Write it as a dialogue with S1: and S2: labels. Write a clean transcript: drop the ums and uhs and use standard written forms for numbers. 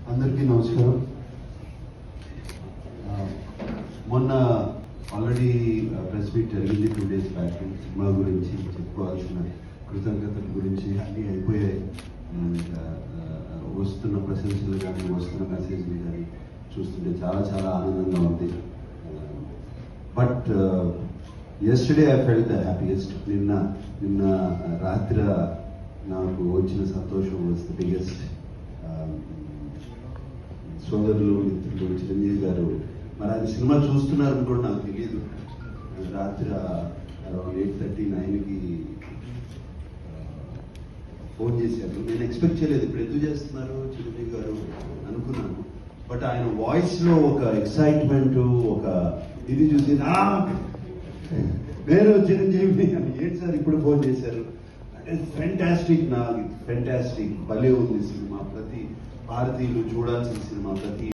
S1: అందరికీ నమస్కారం. మొన్న ఆల్రెడీ ప్రెస్ మీట్ జరిగింది 2 days బ్యాక్. సినిమా గురించి చెప్పుకోవాల్సిన కృతజ్ఞతల గురించి అన్నీ అయిపోయాయి. వస్తున్న ప్రశంసలు కానీ వస్తున్న మెసేజ్లు కానీ చూస్తుంటే చాలా చాలా ఆనందంగా ఉంది. But yesterday I felt the happiest. నిన్న రాత్రి నాకు వచ్చిన సంతోషం వాజ్ ద బిగ్గెస్ట్. సోదరులు మిత్రులు చిరంజీవి గారు మరి ఆయన సినిమా చూస్తున్నారని కూడా నాకు తెలియదు. రాత్రి అరౌండ్ 8:30, 9కి ఫోన్ చేశారు. నేను ఎక్స్పెక్ట్ చేయలేదు, ఇప్పుడు ఎందుకు చేస్తున్నారు చిరంజీవి గారు అనుకున్నాను. బట్ ఆయన వాయిస్ లో ఒక ఎక్సైట్మెంట్, ఒక ఇది చూసి నేను చిరంజీవి ఏంటి సార్ ఇప్పుడు ఫోన్ చేశారు అంటే ఫెంటాస్టిక్. నాకు ఫెంటాస్టిక్, భలే ఉంది సినిమా. ప్రతి భారతీయులు చూడాల్సిన సినిమా. ప్రతి